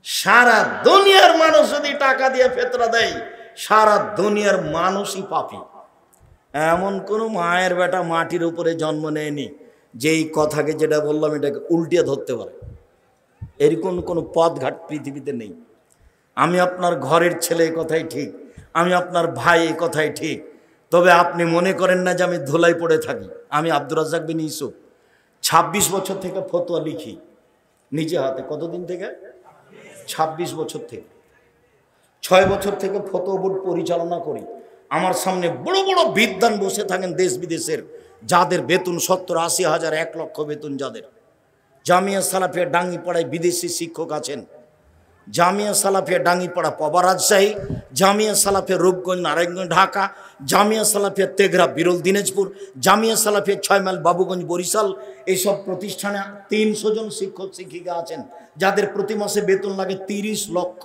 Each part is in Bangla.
সারা দুনিয়ার মানুষ যদি টাকা দিয়ে ফেতরা দেয়, সারা দুনিয়ার মানুষই পাপী। এমন কোনো মায়ের বেটা মাটির উপরে জন্ম নেয়নি যেই কথাকে, যেটা বললাম, এটাকে উল্টিয়ে ধরতে পারে। এরকম কোনো পথঘাট পৃথিবীতে নেই। আমি আপনার ঘরের ছেলে, এই কথাই ঠিক, আমি আপনার ভাই, এই কথাই ঠিক। তবে আপনি মনে করেন না যে আমি ধুলাই পড়ে থাকি। আমি আব্দুর রাজ্জাক বিন ইউসুফ 26 বছর থেকে ফতোয়া লিখি নিজে হাতে। কতদিন থেকে? 26 বছর থেকে। 6 বছর থেকে ফতোয়া বোর্ড পরিচালনা করি। আমার সামনে বড় বড় বিদ্বান বসে থাকেন দেশ বিদেশের, যাদের বেতন 70-80 হাজার, 1 লক্ষ বেতন যাদের। জামিয়া সালাফিয়া ডাঙ্গিপাড়ায় বিদেশি শিক্ষক আছেন। জামিয়া সালাফিয়া ডাঙ্গিপাড়া পবা রাজশাহী, জামিয়া সালাফিয়া রূপগঞ্জ নারায়ণগঞ্জ ঢাকা, জামিয়া সালাফিয়া তেঘরা বিরল দিনাজপুর, জামিয়া সালাফিয়া 6 মাইল বাবুগঞ্জ বরিশাল। এইসব প্রতিষ্ঠানে 300 জন শিক্ষক শিক্ষিকা আছেন, যাদের প্রতি মাসে বেতন লাগে 30 লক্ষ।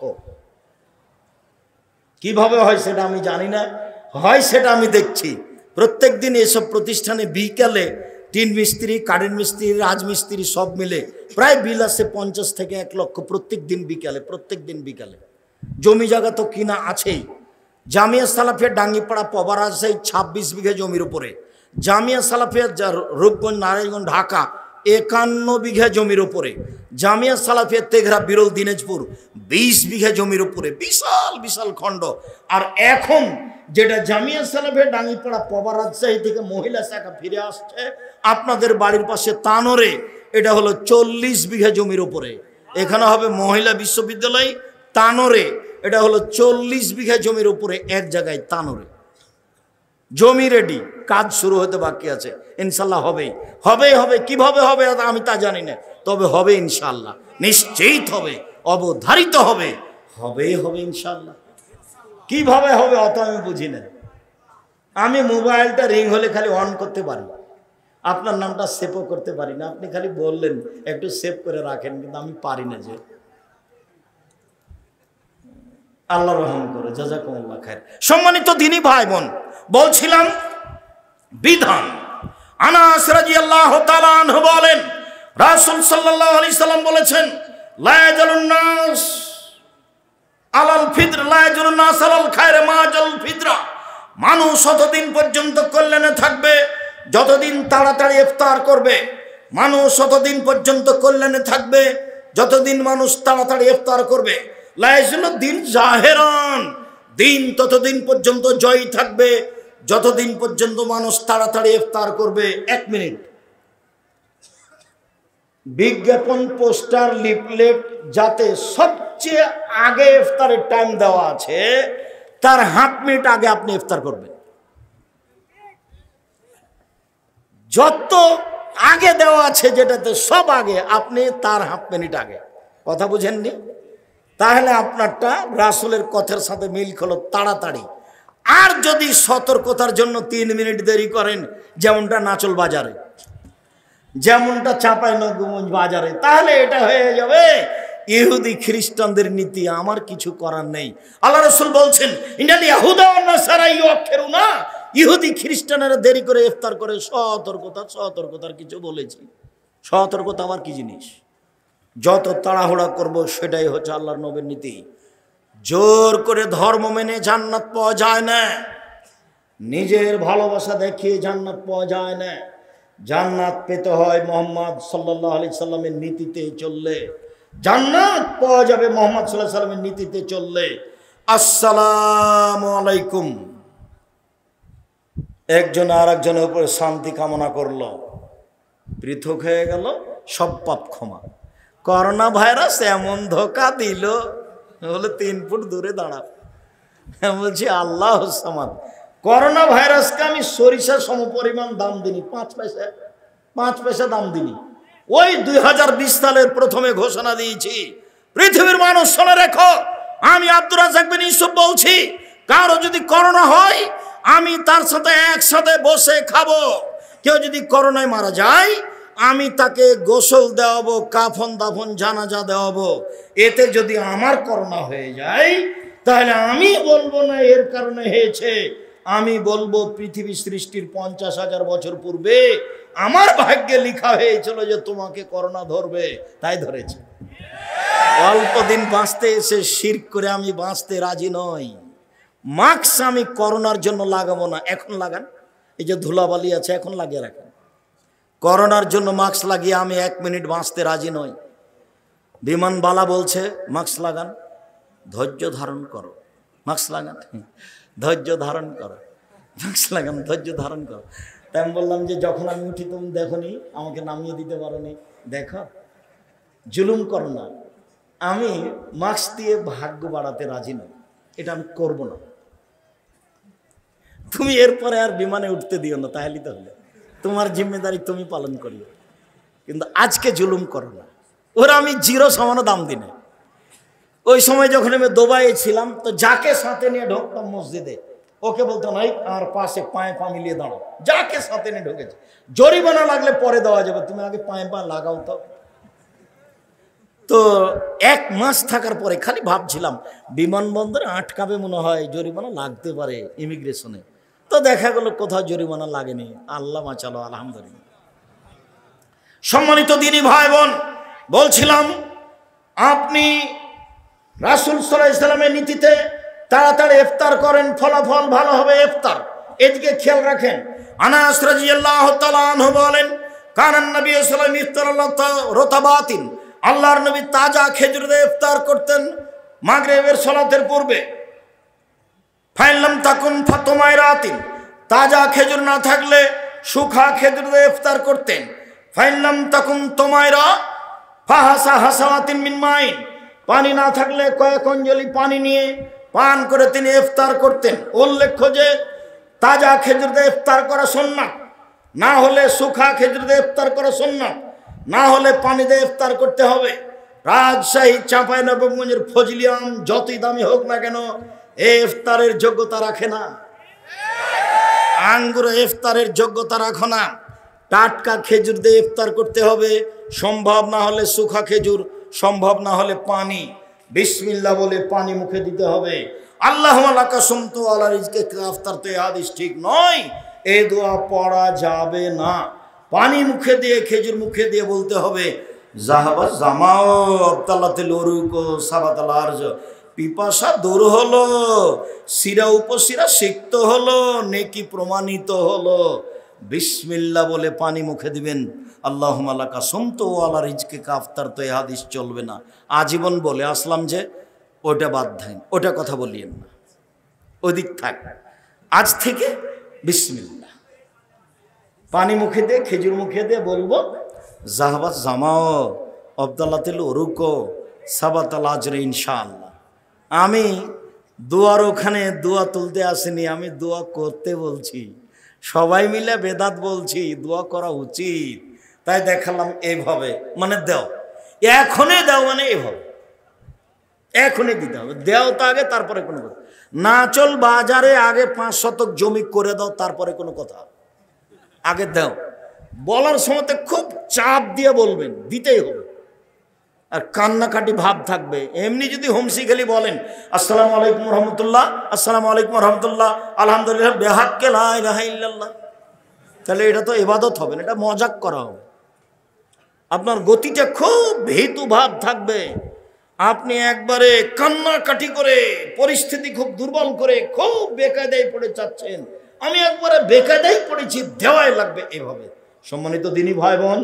কিভাবে হয় সেটা আমি জানি না, হয় সেটা আমি দেখছি। প্রত্যেক দিন এসব প্রতিষ্ঠানে বিকালে টিন মিস্ত্রি, কারেন্ট মিস্ত্রি, রাজমিস্ত্রি সব মিলে প্রায় বিল আসে 50 থেকে 1 লক্ষ প্রত্যেক দিন বিকালে। প্রত্যেক দিন বিকালে জমি জায়গা তো কিনা আছেই। জামিয়া সালাফিয়া ডাঙ্গিপাড়া পবা রাজশাহী 26 বিঘা জমির উপরে, জামিয়া সালাফিয়া রূপগঞ্জ নারায়ণগঞ্জ ঢাকা 51 বিঘা জমির উপরে, জামিয়া সালাফিয়া তেঘরা বিরল দিনাজপুর 20 বিঘা জমির উপরে, বিশাল বিশাল খণ্ড। আর এখন যেটা জামিয়া সালাফিয়া ডাঙ্গিপাড়া পবা রাজশাহী থেকে মহিলা শাখা ফিরে আসছে আপনাদের বাড়ির পাশে তানোরে, এটা হলো 40 বিঘা জমির উপরে। এখানে হবে মহিলা বিশ্ববিদ্যালয় তানোরে, এটা হলো 40 বিঘা জমির উপরে এক জায়গায় তানোরে। জমি রেডি, কাজ শুরু হতে বাকি আছে। ইনশাল্লাহ হবেই, হবেই হবে। কিভাবে হবে আমি তা জানি না, তবে হবে ইনশাল্লাহ, নিশ্চিত হবে, অবধারিত হবে, হবেই হবে ইনশাল্লাহ। কিভাবে হবে অত আমি বুঝি না। আমি মোবাইলটা রিং হলে খালি অন করতে পারি, আপনার নামটা সেভও করতে পারি না। আপনি খালি বললেন একটু সেভ করে রাখেন, কিন্তু আমি পারি না। যে আল্লাহ রহম করে, জাযাকুমুল্লাহ খায়র। সম্মানিত দ্বীনী ভাই বোন, বলছিলাম বিধান। আনাস রাদিয়াল্লাহু তাআলা আনহু বলেন, রাসূল সাল্লাল্লাহু আলাইহি সাল্লাম বলেছেন, লা ইয়াজালুন নাস আলাল ফিতর, লা ইয়াজালুন নাস আলাল খায়র মা জাল ফিতরা। মানুষ ততদিন পর্যন্ত কল্যাণে থাকবে যতদিন তাড়াতাড়ি ইফতার করবে। মানুষ ততদিন পর্যন্ত কল্যাণে থাকবে যতদিন মানুষ তাড়াতাড়ি ইফতার করবে। লা ইয়াজালুদ দিন জাহেরান, দিন ততদিন পর্যন্ত জয় থাকবে যতদিন পর্যন্ত মানুষ তাড়াতাড়ি ইফতার করবে। 1 মিনিট, বিজ্ঞাপন, পোস্টার, লিফলেট যাতে সবচেয়ে আগে ইফতারের টাইম দেওয়া আছে, তার 1/2 মিনিট আগে আপনি ইফতার করবেন। যত আগে দেওয়া আছে যেটাতে সব আগে, আপনি তার 1/2 মিনিট আগে। কথা বুঝেননি? তাহলে আপনারটা রাসূলের কথার সাথে মিল হলো তাড়াতাড়ি। আর যদি সতর্কতার জন্য 3 মিনিট দেরি করেন, যেমনটা নাচল বাজারে, যেমনটা চাঁপাইনবাবগঞ্জ বাজারে, তাহলে এটা হয়ে যাবে ইহুদি খ্রিস্টানদের নীতি। আমার কিছু করার নেই। আল্লাহ রাসূল বলছেন, ইন্নাল ইয়াহুদা ওয়ান নাসারা ইউআখিরুনা, ইহুদি খ্রিস্টানেরা দেরি করে ইফতার করে। সতর্কতা, সতর্কতার কিছু বলেছি। সতর্কতা আবার কি জিনিস? যত তাড়াহুড়া করব সেটাই হচ্ছে আল্লাহর নবীর নীতি। জোর করে ধর্ম মেনে জান্নাত পাওয়া যায় না, নিজের ভালোবাসা দেখিয়ে জান্নাত পাওয়া যায় না। জান্নাত পেতে হয় মুহাম্মদ সাল্লাল্লাহু আলাইহি সাল্লামের নীতিতে চললে। জান্নাত পাওয়া যাবে মুহাম্মদ সাল্লাল্লাহু আলাইহি সাল্লামের নীতিতে চললে। আসসালামু আলাইকুম। একজন আর একজনের উপরে শান্তি কামনা করলো, পৃথক হয়ে গেল, সব পাপ ক্ষমা। করোনা ভাইরাস এমন ধোকা দিল, বলে 3 ফুট দূরে দাঁড়া। বলছি আল্লাহ সামাদ। করোনা ভাইরাসকে আমি সরিষা সমপরিমাণ দাম দিনি, 5 পয়সা দাম দিনি। ওই 2020 সালের প্রথমে ঘোষণা দিয়েছি, পৃথিবীর মানুষ শুনে রেখো, আমি আব্দুর রাজ্জাক বিন ইউসুফ বলছি, কারো যদি করোনা হয় আমি তার সাথে একসাথে বসে খাবো। কেউ যদি করোনায় মারা যায় আমি তাকে গোসল দেওয়াবো, কাফন দাফন জানাজা দেওয়াবো। এতে যদি আমার করোনা হয়ে যায় তাহলে আমি বলবো না এর কারণে হয়েছে, আমি বলবো পৃথিবী সৃষ্টির 50,000 বছর পূর্বে আমার ভাগ্যে লেখা হয়েছিল যে তোমাকে করোনা ধরবে, তাই ধরেছে। অল্প এতদিন বাঁচতে এসে শিরক করে আমি বাঁচতে রাজি নই। মাস্ক আমি করোনার জন্য লাগাবো না, এখন লাগান। এই যে ধুলাবালি আছে এখন লাগিয়ে রাখেন। করোনার জন্য মাস্ক লাগিয়ে আমি 1 মিনিট বাঁচতে রাজি নই। বিমানবালা বলছে মাস্ক লাগান, ধৈর্য ধারণ করো। মাস্ক লাগান, ধৈর্য ধারণ করো, মাস্ক লাগান, ধৈর্য ধারণ করো। তাই আমি বললাম যে যখন আমি উঠি তুমি দেখো নি, আমাকে নামিয়ে দিতে পারো নি, দেখো জুলুম করো না। আমি মাস্ক দিয়ে ভাগ্য বাড়াতে রাজি নই, এটা আমি করব না। তুমি এরপরে আর বিমানে উঠতে দিও না, তাহলে তো হলে তোমার জিম্মেদারি তুমি পালন করিও, কিন্তু আজকে জুলুম করো না। ওরা আমি 0 সমান দাম দিনে। ওই সময় যখন আমি দুবাইয়ে ছিলাম তো যাকে সাথে নিয়ে ঢুকতাম মসজিদে, ওকে বলতো নাই আর পাশে পায়ে পা মিলিয়ে দাঁড়াও। যাকে সাথে নিয়ে ঢুকেছে জরিমানা লাগলে পরে দেওয়া যাবে, তুমি আগে পায়ে পা লাগাও। তো 1 মাস থাকার পরে খালি ভাবছিলাম বিমানবন্দরে আটকাবে মনে হয়, জরিমানা লাগতে পারে ইমিগ্রেশনে। তো দেখা গেল কোথাও জরিমানা লাগেনি, আল্লাহ বাঁচালো, আলহামদুলিল্লাহ। সম্মানিত দিনী ভাই বোন, বলছিলাম আপনি রাসূল সাল্লাল্লাহু আলাইহি সাল্লামের নীতিতে তাড়াতাড়ি ইফতার করেন, ফলাফল ভালো হবে ইফতার। এদিকে খেয়াল রাখেন। আনাস রাদিয়াল্লাহু তাআলা আনহু বলেন, কানান নবী সাল্লাল্লাহু আলাইহি ওয়াসাল্লাম রতাবাতিন, আল্লাহর নবী তাজা খেজুর দিয়ে ইফতার করতেন মাগরিবের সালাতের পূর্বে। ফাইলাম তাকুন ফাতমায়রাতিন, তাজা খেজুর না থাকলে শুখা খেজুর দিয়ে ইফতার করতেন। ফাইলাম তাকুন তোমায়রা ফাহাসা হাসাওয়াতিন মিন মাইন, পানি না থাকলে কয়েক অঞ্জলি পানি নিয়ে পান করে তিনি ইফতার করতেন। উল্লেখ্য যে তাজা খেজুর দিয়ে ইফতার করা সুন্নাত, না হলে শুখা খেজুর দিয়ে ইফতার করা সুন্নাত, না হলে পানি দিয়ে ইফতার করতে হবে। রাজশাহী, চাঁপাইনবাবগঞ্জের ফজলি আম যতই দামি হোক না কেন এই ইফতারের যোগ্যতা রাখে না। আঙ্গুর ইফতারের যোগ্যতা রাখো না। টাটকা খেজুর দিয়ে ইফতার করতে হবে, সম্ভব না হলে শুখা খেজুর, সম্ভব না হলে পানি। বিসমিল্লাহ বলে পানি মুখে দিতে হবে। আল্লাহুম্মা লাকা সুমতু আলা রিজকে ইফতার, তো এই হাদিস ঠিক নয়, এই দোয়া পড়া যাবে না। পানি মুখে দিয়ে খেজুর মুখে দিয়ে বলতে হবে জাহাবা জামাও আবতালাতিল উরুক সাবাতাল আরজ, পিপাসা দূর হলো, শিরা উপশিরা সিক্ত হলো, নেকি প্রমাণিত হলো। বিসমিল্লাহ বলে পানি মুখে দিবেন। আল্লাহুম্মা লাকা সুমতু আলা রিজকে ইফতার, তো এই হাদিস চলবে না। আজীবন বলে আসলাম যে ওটা বাদ দেন, ওটা কথা বলিয়েন না, ওদিক থাক। আজ থেকে বিসমিল্লাহ, পানি মুখে দিয়ে খেজুর মুখে দিয়ে বলবো জাহাবাত জামাও আবদাল্লাতিল উরুক সাবাতাল আজরে ইনশাআল্লাহ। আমি দোয়ার ওখানে দোয়া তুলতে আসিনি, আমি দোয়া করতে বলছি। সবাই মিলে বেদাত বলছি, দোয়া করা উচিত। তাই দেখালাম এইভাবে, মানে দেও এখনই দাও, মানে এইভাবে এখনই দিতে হবে। দেও তো আগে, তারপরে কোনো কথা। নাচল বাজারে আগে 5 শতক জমি করে দাও, তারপরে কোনো কথা। আগে দাও, বলার সময় খুব চাপ দিয়ে বলবেন, দিতেই হবে। আর কান্নাকাটি ভাব থাকবে। এমনি যদি হোমসি খেলি বলেন আসসালামু আলাইকুম রহমতুল্লাহ, আসসালামু আলাইকুম রহমতুল্লাহ, আলহামদুলিল্লাহ, বেহাক্কে লা ইলাহা ইল্লাল্লাহ, তাহলে এটা তো ইবাদত হবে না, এটা মজাক করা হবে। আপনার গতিটা খুব ভীতু ভাব থাকবে। আপনি একবারে কান্নাকাটি করে পরিস্থিতি খুব দুর্বল করে খুব বেকায়দায় পড়ে যাচ্ছেন। আমি একবারে বেকায়দায় পড়েছি, দেওয়াই লাগবে এভাবে। সম্মানিত দিনী ভাই বোন,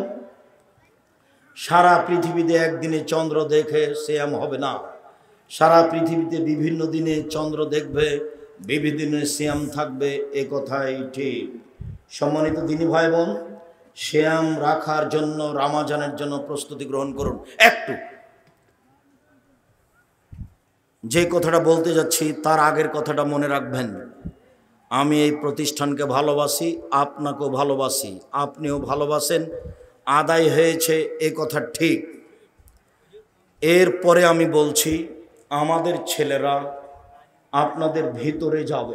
সারা পৃথিবীতে একদিনে চন্দ্র দেখে সিয়াম হবে না। সারা পৃথিবীতে বিভিন্ন দিনে চন্দ্র দেখবে, বিভিন্ন দিনে সিয়াম থাকবে, এ কথাই ঠিক। সম্মানিত দিনী ভাই বোন, সিয়াম রাখার জন্য, রমজানের জন্য প্রস্তুতি গ্রহণ করুন। একটু যে কথাটা বলতে যাচ্ছি তার আগের কথাটা মনে রাখবেন। আমি এই প্রতিষ্ঠানকে ভালোবাসি, আপনাকেও ভালোবাসি, আপনিও ভালোবাসেন, আদায় হয়েছে এ কথা ঠিক। এরপরে আমি বলছি, আমাদের ছেলেরা আপনাদের ভিতরে যাবে,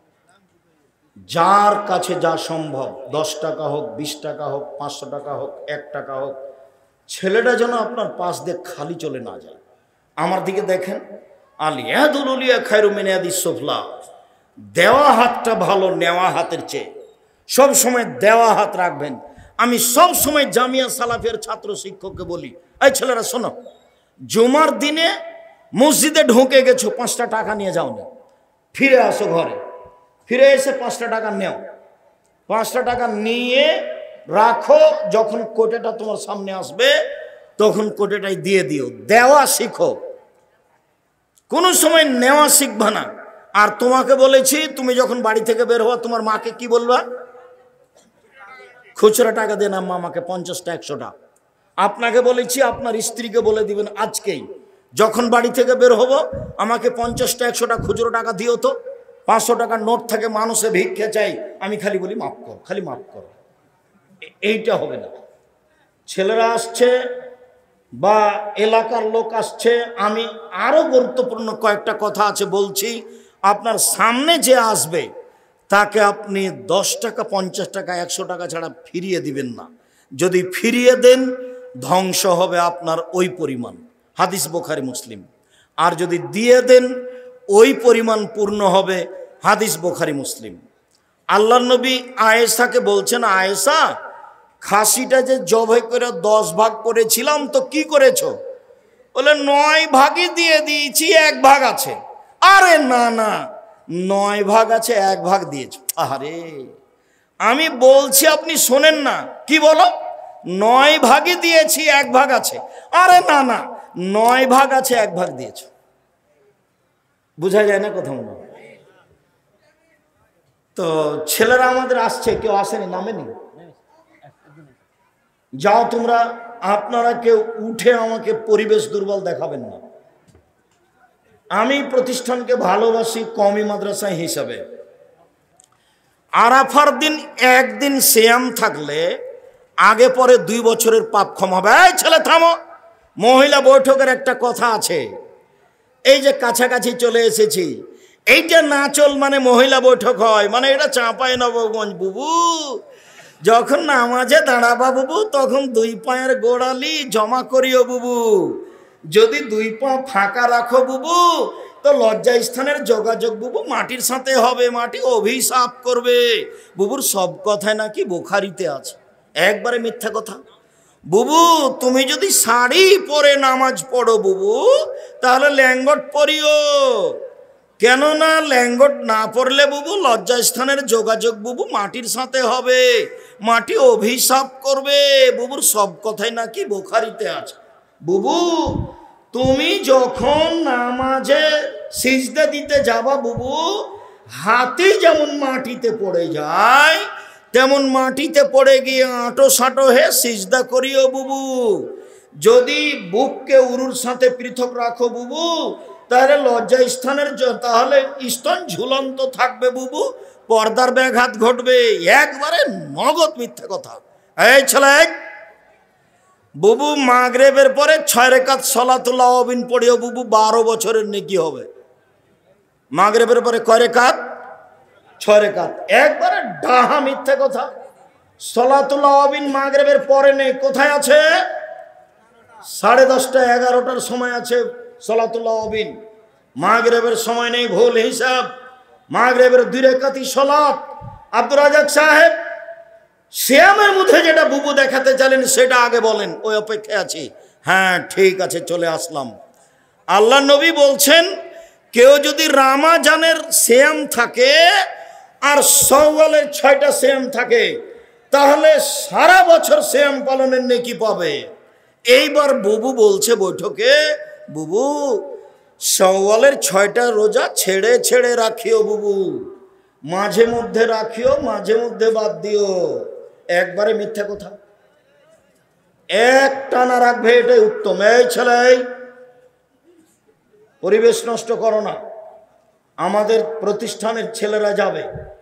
যার কাছে যা সম্ভব, 10 টাকা হোক, 20 টাকা হোক, 500 টাকা হোক, 1 টাকা হোক, ছেলেটা যেন আপনার পাশ দিয়ে খালি চলে না যায়। আমার দিকে দেখেন, আলিয়াদুল উলিয়া খায়রু মিন ইয়াদিস সুফলা, দেওয়া হাতটা ভালো নেওয়া হাতের চেয়ে। সব সময় দেওয়া হাত রাখবেন। আমি সব সময় জামিয়া সালাফিয়ার ছাত্র শিক্ষককে বলি, এই ছেলেরা শোনো, জুমার দিনে মসজিদে ঢুকে গেছো, 5টা টাকা নিয়ে যাও না, ফিরে আসো ঘরে, ফিরে এসে 5টা টাকা নেও, 5টা টাকা নিয়ে রাখো, যখন কোটেটা তোমার সামনে আসবে তখন কোটেটাই দিয়ে দিও। দেওয়া শিখো, কোনো সময় নেওয়া শিখবা না। আর তোমাকে বলেছি, তুমি যখন বাড়ি থেকে বের হওয়া তোমার মাকে কি বলবা? খুচরা টাকা দেন আম্মা আমাকে 50টা 100টা। আপনাকে বলেছি আপনার স্ত্রীকে বলে দিবেন আজকেই, যখন বাড়ি থেকে বের হবো আমাকে 50টা 100টা খুচরো টাকা দিও তো। 500 টাকার নোট থাকে, মানুষে ভিক্ষা চাই, আমি খালি বলি মাফ কর, খালি মাফ কর। এইটা হবে না। ছেলেরা আসছে বা এলাকার লোক আসছে, আমি আরো গুরুত্বপূর্ণ কয়েকটা কথা আছে বলছি। আপনার সামনে যে আসবে তাকে আপনি 10 টাকা 50 টাকা 100 টাকা ছাড়া ফিরিয়ে দিবেন না। যদি ফিরিয়ে দেন ধ্বংস হবে আপনার ওই পরিমাণ, হাদিস বুখারী মুসলিম। আর যদি দিয়ে দেন ওই পরিমাণ পূর্ণ হবে, হাদিস বুখারী মুসলিম। আল্লাহর নবী আয়েশাকে বলছেন, আয়েশা খাসিটা যে জবাই করে 10 ভাগ করেছিলাম তো কি করেছো? বলে 9 ভাগই দিয়ে দিয়েছি, 1 ভাগ আছে। আরে না না, 9 ভাগ আছে, 1 ভাগ দিয়েছ। আরে আমি বলছি আপনি শোনেন না, কি বলো? 9 ভাগই দিয়েছি, 1 ভাগ আছে। আরে না না, 9 ভাগ আছে, 1 ভাগ দিয়েছ। বোঝা যায় না কথা মনে? তো ছেলেরা আমাদের আসছে, কেউ আসেনি, নামেনি। যাও তোমরা, আপনারা কেউ উঠে আমাকে পরিবেশ দুর্বল দেখাবেন না। আমি প্রতিষ্ঠানকে ভালোবাসি কওমি মাদ্রাসা হিসাবে। আরাফার দিন একদিন সিয়াম থাকলে আগে পরে 2 বছরের পাপ ক্ষমা হবে। এই ছেলে থামো, মহিলা বৈঠকের একটা কথা আছে। এই যে কাছাকাছি চলে এসেছি, এইটা না চল মানে মহিলা বৈঠক হয়, মানে এটা চাঁপাইনবাবগঞ্জ বুবু। যখন নামাজে দাঁড়াবা বুবু, তখন 2 পায়ের গোড়ালি জমা করিও বুবু। যদি 2 পা ফাঁকা রাখো বুবু, তো লজ্জা স্থানের যোগাযোগ বুবু মাটির সাথে হবে, মাটি অভিশাপ করবে। বুবুর সব কথায় নাকি বুখারিতে আছে, একবারে মিথ্যা কথা। বুবু তুমি যদি শাড়ি পরে নামাজ পড়ো বুবু, তাহলে ল্যাঙ্গট পরিও, কেননা ল্যাঙ্গট না পড়লে বুবু লজ্জা স্থানের যোগাযোগ বুবু মাটির সাথে হবে, মাটি অভিশাপ করবে। বুবুর সব কথাই নাকি বুখারিতে আছে। বুবু তুমি যখন নামাজে সিজদা দিতে যাবা বুবু, হাতি যেমন মাটিতে পড়ে যায়, তেমন মাটিতে পড়ে গিয়ে আঁটো সাঁটো হে সিজদা করিও বুবু। যদি বুককে উরুর সাথে পৃথক রাখো বুবু, তাহলে লজ্জা স্থানের তাহলে স্তন ঝুলন্ত থাকবে বুবু, পর্দার ব্যাঘাত ঘটবে। একবারে নগদ মিথ্যা কথা। এই ছেলে বুবু, মাগরিবের পরে 6 রাকাত সালাতুল আওয়াবিন পড়িও বুবু, 12 বছরের নেকি হবে। মাগরিবের পরে কয় রাকাত? 6 রাকাত। একবারে ডাহা মিথ্যা কথা। সালাতুল আওয়াবিন মাগরিবের পরে নেই, কোথায় আছে? 10:30টা 11টার সময় আছে সালাতুল আওয়াবিন, মাগরিবের সময় নেই, ভুল হিসাব। মাগরিবের 2 রাকাতই সালাত। আব্দুর রাজাক সাহেব, সিয়ামের মধ্যে যেটা বুবু দেখাতে চাইলেন সেটা আগে বলেন, ওই অপেক্ষায় আছি। হ্যাঁ ঠিক আছে, চলে আসলাম। আল্লাহ নবী বলছেন, কেউ যদি রামাজানের সিয়াম থাকে আর শাওয়ালের 6টা সিয়াম থাকে, তাহলে সারা বছর সিয়াম পালনের নেকি পাবে। এইবার বুবু বলছে বৈঠকে, বুবু শাওয়ালের 6টা রোজা ছেড়ে ছেড়ে রাখিও বুবু, মাঝে মধ্যে রাখিও, মাঝে মধ্যে বাদ দিও। একবারে মিথ্যা কথা। এক টানা রাখবে, এটাই উত্তম। এই ছেলে, পরিবেশ নষ্ট করো না। আমাদের প্রতিষ্ঠানের ছেলেরা যাবে,